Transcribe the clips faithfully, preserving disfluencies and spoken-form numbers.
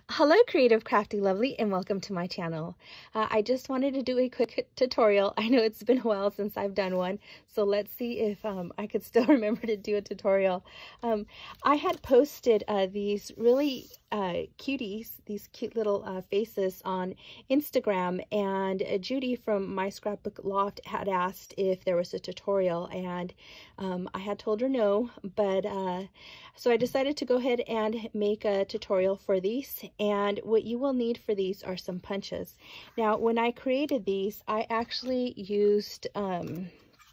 Hello Creative Crafty Lovely, and welcome to my channel. Uh, I just wanted to do a quick tutorial. I know it's been a while since I've done one, so let's see if um, I could still remember to do a tutorial. Um, I had posted uh, these really uh, cuties, these cute little uh, faces on Instagram, and uh, Judy from My Scrapbook Loft had asked if there was a tutorial, and um, I had told her no, but uh, so I decided to go ahead and make a tutorial for these. And what you will need for these are some punches. Now, when I created these, I actually used, um,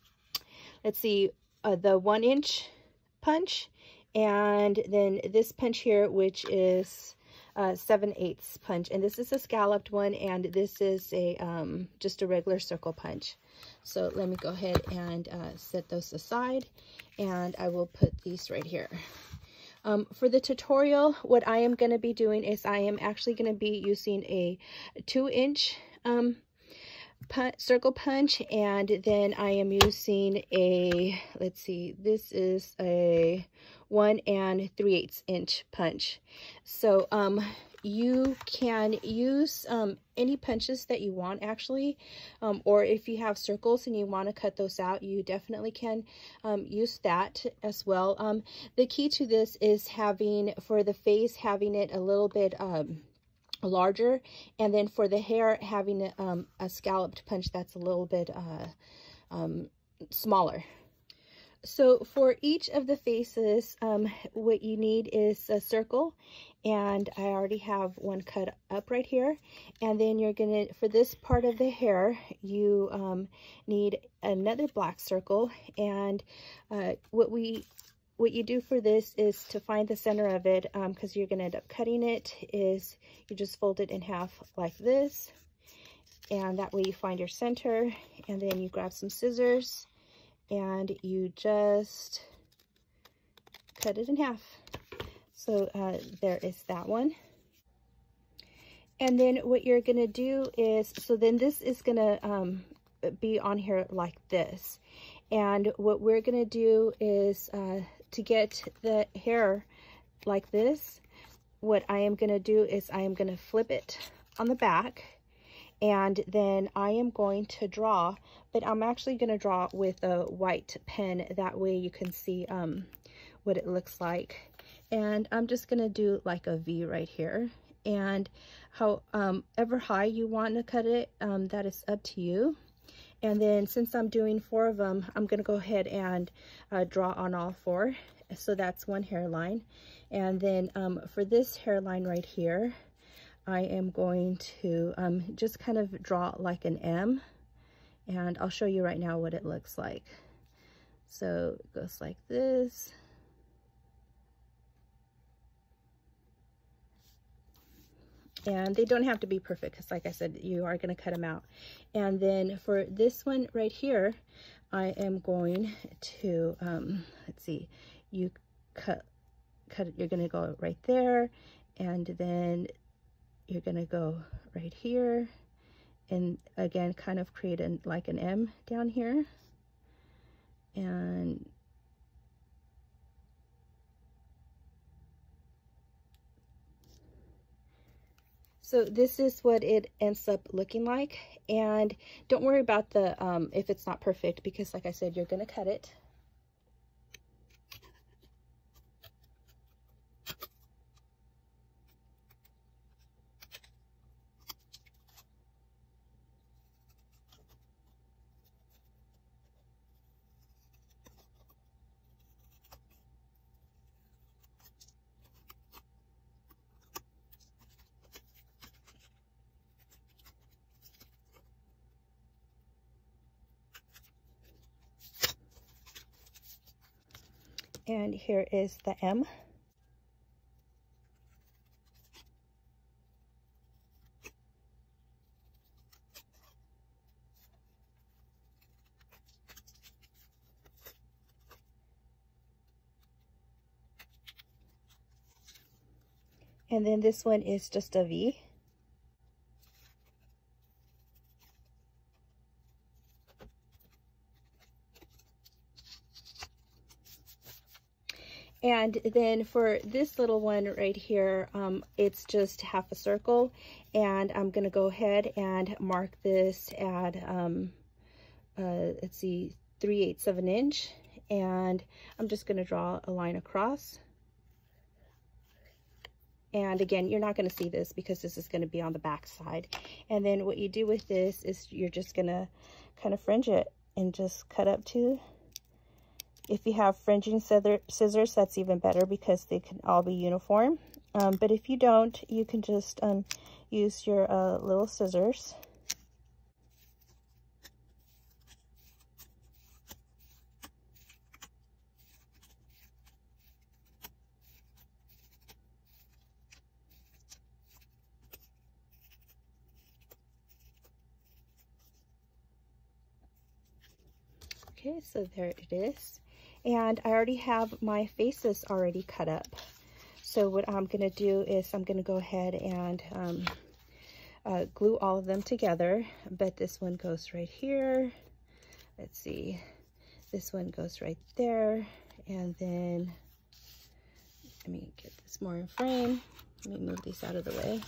let's see, uh, the one inch punch, and then this punch here, which is uh, seven eighths punch. And this is a scalloped one, and this is a um, just a regular circle punch. So let me go ahead and uh, set those aside, and I will put these right here. Um, for the tutorial, what I am going to be doing is I am actually going to be using a two inch um, punch, circle punch, and then I am using a, let's see, this is a one and three eighths inch punch. So um, you can use um, any punches that you want, actually, um, or if you have circles and you want to cut those out, you definitely can um, use that as well. Um, the key to this is having, for the face, having it a little bit um, larger, and then for the hair, having um, a scalloped punch that's a little bit uh, um, smaller. So for each of the faces, um, what you need is a circle, and I already have one cut up right here. And then you're gonna, for this part of the hair, you um, need another black circle. And uh, what we what you do for this is to find the center of it, because um, you're gonna end up cutting it, is you just fold it in half like this, and that way you find your center, and then you grab some scissors and you just cut it in half. So uh, there is that one. And then what you're gonna do is, so then this is gonna um, be on here like this. And what we're gonna do is uh, to get the hair like this, what I am gonna do is I am gonna flip it on the back, and then I am going to draw, but I'm actually going to draw with a white pen. That way you can see um, what it looks like. And I'm just going to do like a V right here. And however um, high you want to cut it, um, that is up to you. And then since I'm doing four of them, I'm going to go ahead and uh, draw on all four. So that's one hairline. And then um, for this hairline right here, I am going to um, just kind of draw like an M, and I'll show you right now what it looks like. So it goes like this. And they don't have to be perfect, because like I said, you are going to cut them out. And then for this one right here, I am going to, um, let's see, you cut, cut it, you're going to go right there, and then you're going to go right here, and again kind of create an like an M down here, and so this is what it ends up looking like. And don't worry about the um, if it's not perfect, because like I said, you're going to cut it. And here is the M. And then this one is just a V. And then for this little one right here, um, it's just half a circle, and I'm gonna go ahead and mark this at, um, uh, let's see, three eighths of an inch, and I'm just gonna draw a line across. And again, you're not going to see this because this is going to be on the back side. And then what you do with this is you're just going to kind of fringe it and just cut up to. If you have fringing scissors, that's even better because they can all be uniform. Um, but if you don't, you can just um, use your uh, little scissors. Okay, so there it is. And I already have my faces already cut up. So what I'm going to do is I'm going to go ahead and um, uh, glue all of them together. But this one goes right here. Let's see. This one goes right there. And then, let me get this more in frame. Let me move these out of the way.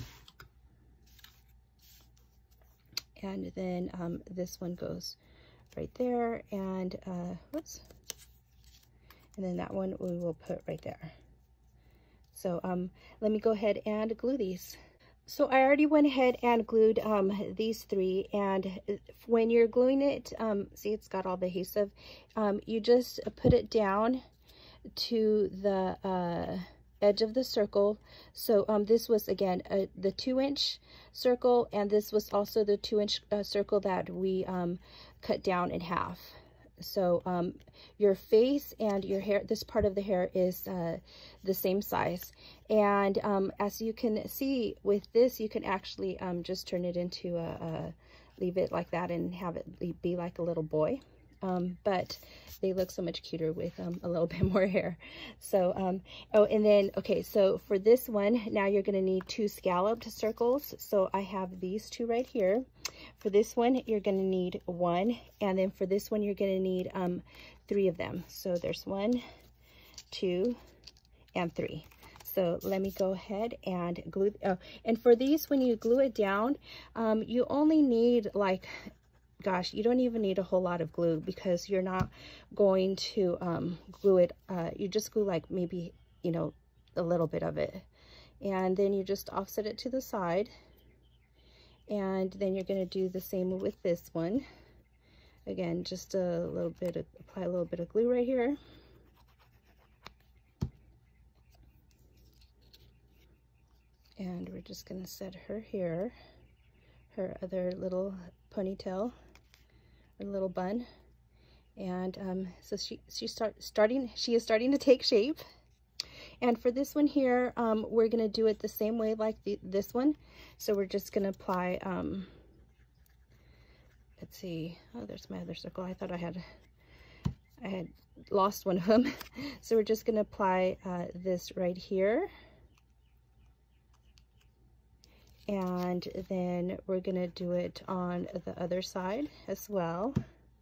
And then um, this one goes right there, and uh whoops, and then that one we will put right there. So um let me go ahead and glue these. So I already went ahead and glued um these three, and when you're gluing it, um see, it's got all the adhesive, um you just put it down to the uh edge of the circle. So um this was again uh, the two inch circle, and this was also the two inch uh, circle that we um cut down in half. So um your face and your hair, this part of the hair, is uh the same size. And um as you can see with this, you can actually um just turn it into a, a leave it like that and have it be like a little boy. Um, but they look so much cuter with um, a little bit more hair. So, um, oh, and then, okay, so for this one, now you're going to need two scalloped circles. So I have these two right here. For this one, you're going to need one. And then for this one, you're going to need um, three of them. So there's one, two, and three. So let me go ahead and glue. Oh, and for these, when you glue it down, um, you only need like, gosh, you don't even need a whole lot of glue because you're not going to um, glue it. Uh, you just glue like maybe, you know, a little bit of it. And then you just offset it to the side. And then you're going to do the same with this one. Again, just a little bit of, apply a little bit of glue right here. And we're just going to set her here, her other little ponytail, a little bun. And um, so she she start starting she is starting to take shape. And for this one here, um, we're gonna do it the same way like the, this one. So we're just gonna apply. Um, let's see. Oh, there's my other circle. I thought I had I had lost one of them. So we're just gonna apply uh, this right here. And then we're gonna do it on the other side as well.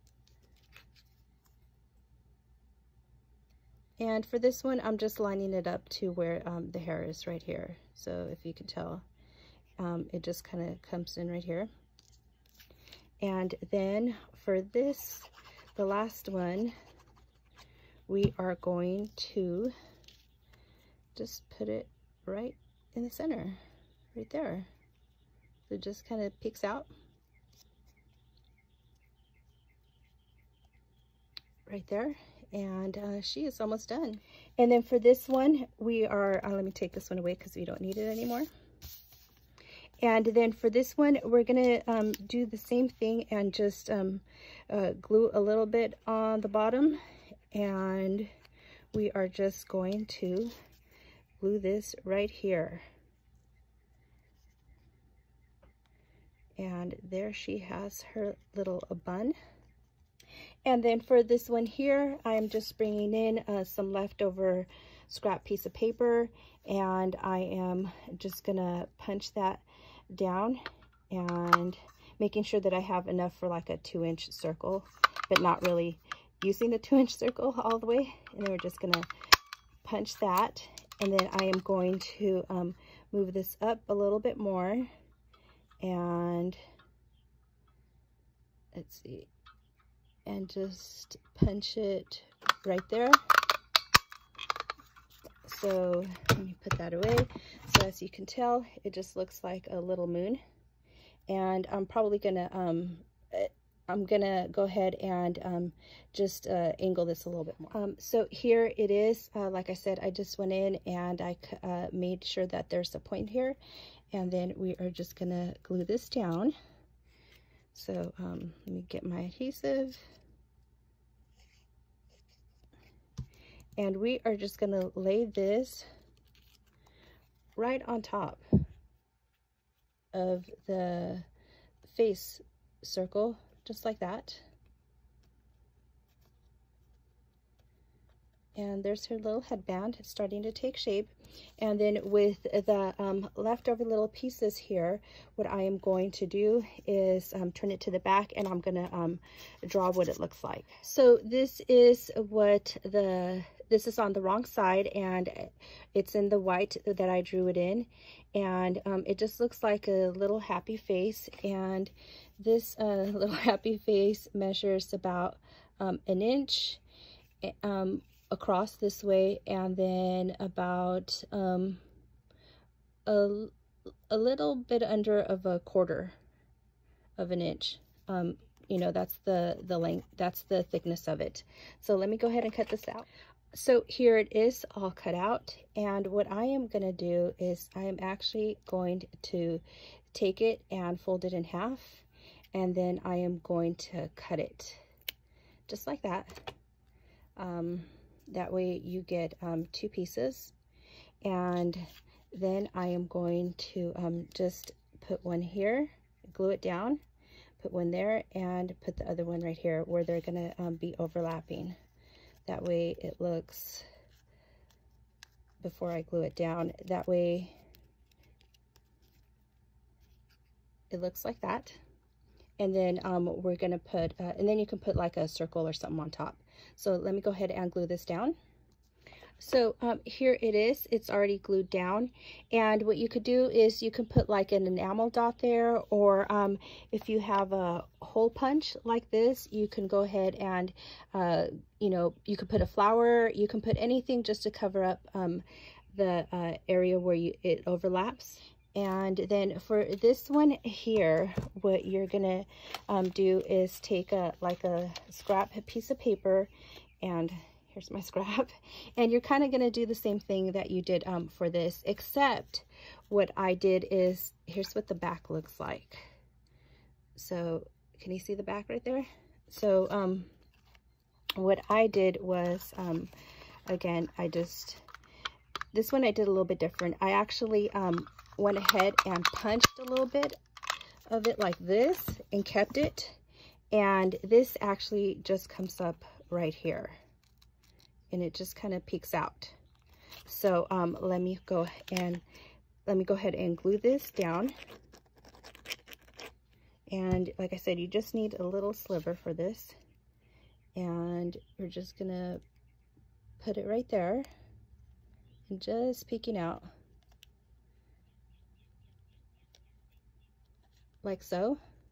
And for this one, I'm just lining it up to where um, the hair is right here. So if you can tell, um, it just kind of comes in right here. And then for this, the last one, we are going to just put it right in the center, right there. It just kind of peeks out right there, and uh, she is almost done. And then for this one, we are, uh, let me take this one away because we don't need it anymore. And then for this one, we're gonna um, do the same thing and just um, uh, glue a little bit on the bottom, and we are just going to glue this right here. And there she has her little uh, bun. And then for this one here, I'm just bringing in uh, some leftover scrap piece of paper, and I am just gonna punch that down and making sure that I have enough for like a two inch circle, but not really using the two inch circle all the way. And then we're just gonna punch that, and then I am going to um, move this up a little bit more, and let's see, and just punch it right there. So let me put that away. So as you can tell, it just looks like a little moon, and I'm probably gonna um, I'm gonna go ahead and um, just uh, angle this a little bit more. Um, so here it is. Uh, like I said, I just went in and I uh, made sure that there's a point here, and then we are just gonna glue this down. So um, let me get my adhesive. And we are just gonna lay this right on top of the face circle, just like that. And there's her little headband. It's starting to take shape. And then with the um, leftover little pieces here, what I am going to do is um, turn it to the back, and I'm gonna um, draw what it looks like. So this is what the, this is on the wrong side, and it's in the white that I drew it in. And um, it just looks like a little happy face. And this uh, little happy face measures about um, an inch um, across this way, and then about um, a, a little bit under of a quarter of an inch. Um, you know, that's the, the length, that's the thickness of it. So let me go ahead and cut this out. So here it is all cut out, and what I am going to do is I am actually going to take it and fold it in half, and then I am going to cut it just like that. Um, that way you get um, two pieces, and then I am going to um, just put one here, glue it down, put one there, and put the other one right here where they're going to um, be overlapping. That way it looks, before I glue it down, that way it looks like that. And then um, we're gonna put, uh, and then you can put like a circle or something on top. So let me go ahead and glue this down. So um, here it is, it's already glued down. And what you could do is you can put like an enamel dot there, or um, if you have a hole punch like this, you can go ahead and, uh, you know, you could put a flower, you can put anything just to cover up um, the uh, area where you, it overlaps. And then for this one here, what you're gonna um, do is take a like a scrap piece of paper, and here's my scrap, and you're kind of gonna do the same thing that you did um, for this, except what I did is, here's what the back looks like. So can you see the back right there? So um, what I did was, um, again, I just, this one I did a little bit different. I actually um, went ahead and punched a little bit of it like this and kept it, and this actually just comes up right here, and it just kind of peeks out. So um, let me go and let me go ahead and glue this down. And like I said, you just need a little sliver for this, and you're just gonna put it right there and just peeking out like so.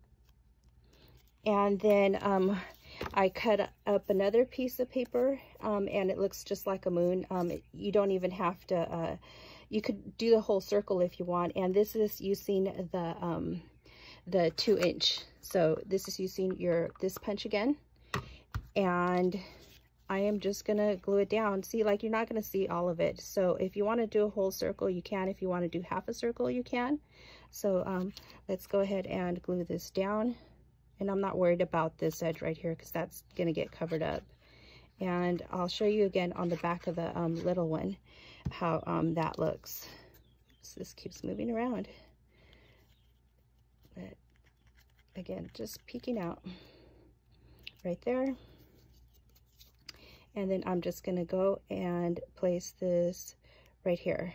And then um, I cut up another piece of paper, um, and it looks just like a moon. Um, it, you don't even have to, uh, you could do the whole circle if you want. And this is using the, um, the two inch. So this is using your, this punch again. And I am just gonna glue it down. See, like, you're not gonna see all of it. So if you wanna do a whole circle, you can. If you wanna do half a circle, you can. So um, let's go ahead and glue this down. And I'm not worried about this edge right here because that's gonna get covered up. And I'll show you again on the back of the um, little one how um, that looks. So this keeps moving around. But again, just peeking out right there. And then I'm just gonna go and place this right here.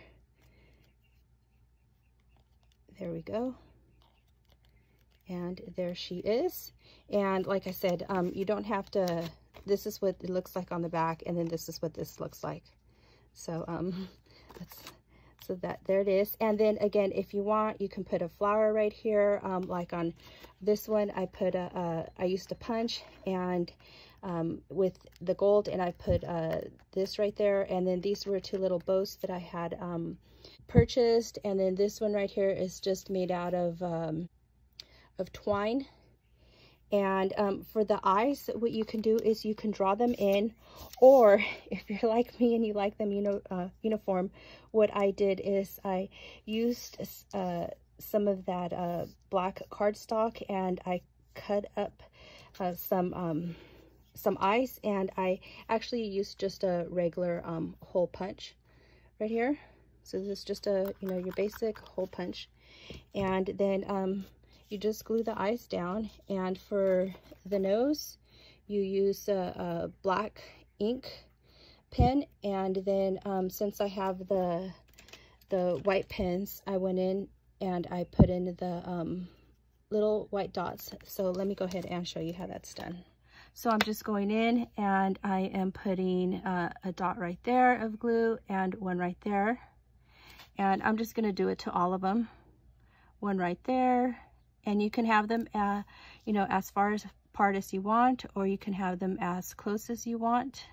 There we go. And there she is. And like I said, um, you don't have to, this is what it looks like on the back, and then this is what this looks like. So um, that's, so that there it is. And then again, if you want, you can put a flower right here. Um, like on this one, I put a, a I used a punch and um, with the gold, and I put uh, this right there. And then these were two little bows that I had um, purchased. And then this one right here is just made out of um, of twine. And um, for the eyes, what you can do is you can draw them in, or if you're like me and you like them, you know, uh, uniform, what I did is I used uh, some of that uh, black cardstock, and I cut up uh, some um, some eyes, and I actually used just a regular um, hole punch right here. So this is just a, you know, your basic hole punch, and then um, you just glue the eyes down. And for the nose, you use a, a black ink pen. And then um, since I have the the white pens, I went in and I put in the um, little white dots. So let me go ahead and show you how that's done. So I'm just going in and I am putting uh, a dot right there of glue and one right there. And I'm just going to do it to all of them. One right there. And you can have them, uh, you know, as far as apart as you want, or you can have them as close as you want.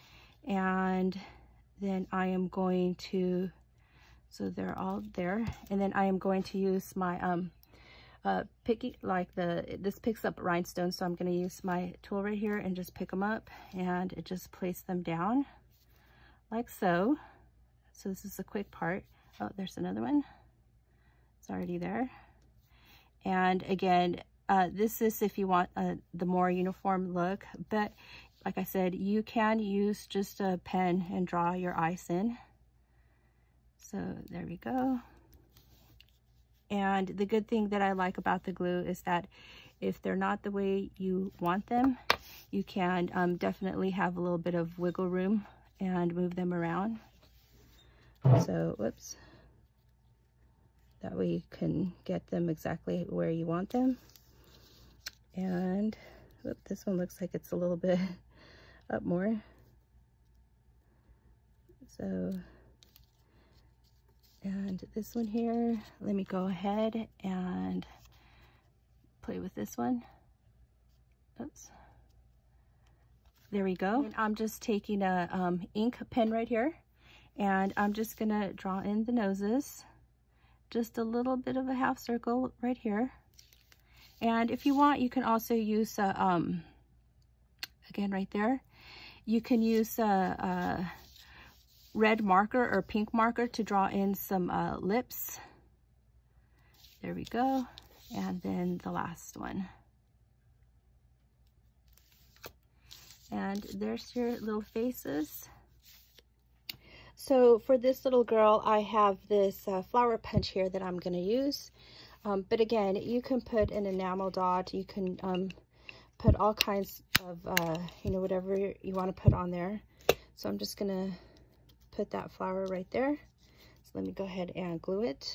And then I am going to, so they're all there. And then I am going to use my, um, uh, picky, like the, this picks up rhinestones. So I'm going to use my tool right here and just pick them up, and it just place them down like so. So this is a quick part. Oh, there's another one. It's already there. And again, uh, this is if you want uh, the more uniform look, but like I said, you can use just a pen and draw your eyes in. So there we go. And the good thing that I like about the glue is that if they're not the way you want them, you can um, definitely have a little bit of wiggle room and move them around. So, whoops. That way you can get them exactly where you want them. And whoop, this one looks like it's a little bit up more. So, and this one here, let me go ahead and play with this one. Oops. There we go. And I'm just taking a um, ink pen right here, and I'm just gonna draw in the noses. Just a little bit of a half circle right here. And if you want, you can also use, uh, um, again, right there, you can use a, a red marker or pink marker to draw in some uh, lips. There we go. And then the last one. And there's your little faces. So for this little girl, I have this uh, flower punch here that I'm going to use. Um, but again, you can put an enamel dot. You can um, put all kinds of, uh, you know, whatever you want to put on there. So I'm just going to put that flower right there. So let me go ahead and glue it.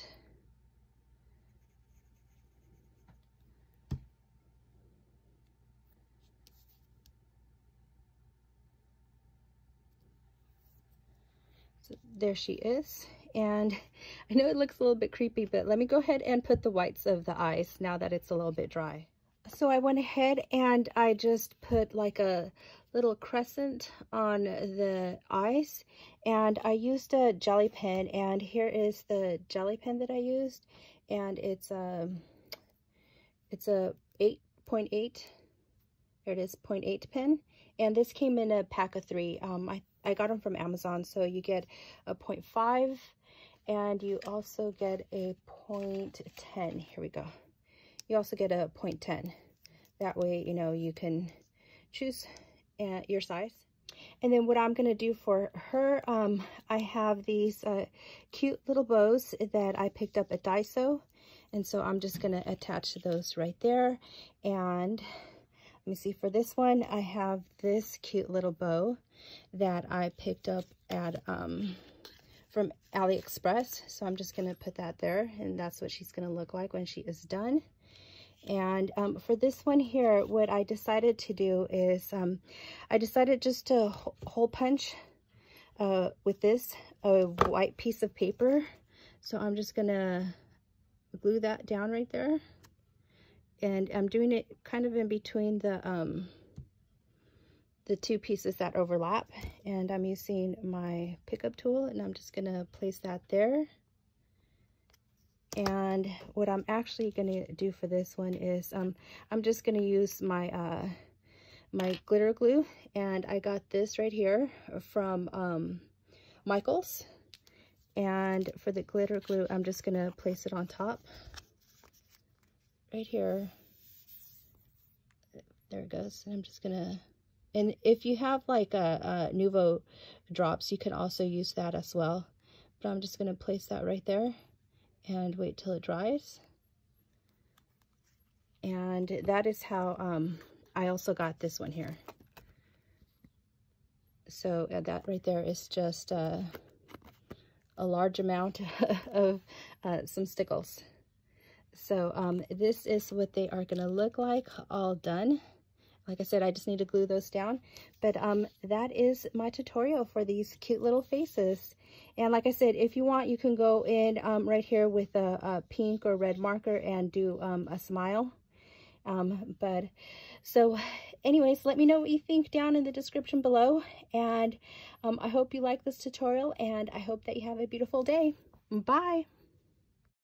So there she is. And I know it looks a little bit creepy, but let me go ahead and put the whites of the eyes now that it's a little bit dry. So I went ahead and I just put like a little crescent on the eyes, and I used a jelly pen, and here is the jelly pen that I used, and it's a it's a eight point eight. There it is, zero point eight pen, and this came in a pack of three. Um, I I got them from Amazon, so you get a zero point five, and you also get a zero point ten. Here we go. You also get a zero point ten. That way, you know, you can choose uh, your size. And then what I'm going to do for her, um, I have these uh, cute little bows that I picked up at Daiso. And so I'm just going to attach those right there. And let me see, for this one, I have this cute little bow that I picked up at um, from AliExpress. So I'm just going to put that there, and that's what she's going to look like when she is done. And um, for this one here, what I decided to do is um, I decided just to hole punch uh, with this, a white piece of paper. So I'm just gonna glue that down right there. And I'm doing it kind of in between the, um, the two pieces that overlap. And I'm using my pickup tool, and I'm just gonna place that there. And what I'm actually gonna do for this one is um, I'm just gonna use my uh, my glitter glue, and I got this right here from um, Michaels. And for the glitter glue, I'm just gonna place it on top right here. There it goes. And I'm just gonna, and if you have like a, a Nuvo drops, you can also use that as well. But I'm just gonna place that right there and wait till it dries. And that is how um, I also got this one here. So uh, that right there is just uh, a large amount of uh, some stickles. So um, this is what they are gonna look like all done. Like I said, I just need to glue those down. But um, that is my tutorial for these cute little faces. And like I said, if you want, you can go in um, right here with a, a pink or red marker and do um, a smile. Um, but so anyways, let me know what you think down in the description below. And um, I hope you like this tutorial, and I hope that you have a beautiful day. Bye.